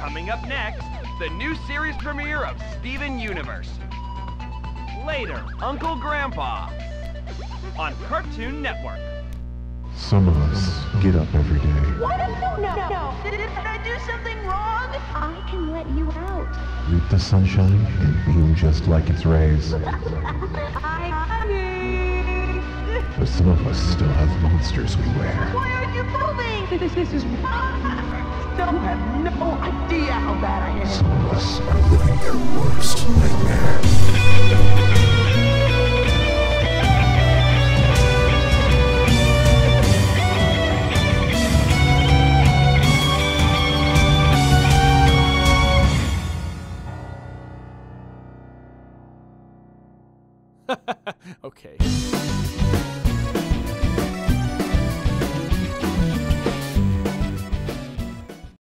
Coming up next, the new series premiere of Steven Universe. Later, Uncle Grandpa on Cartoon Network. Some of us get up every day. What? No. Did I do something wrong? I can let you out. Reap the sunshine and beam just like its rays. But some of us still have monsters we wear. Why aren't you moving? This is wrong. Still have no idea how bad I am. Some of us are living their worst nightmare. Okay.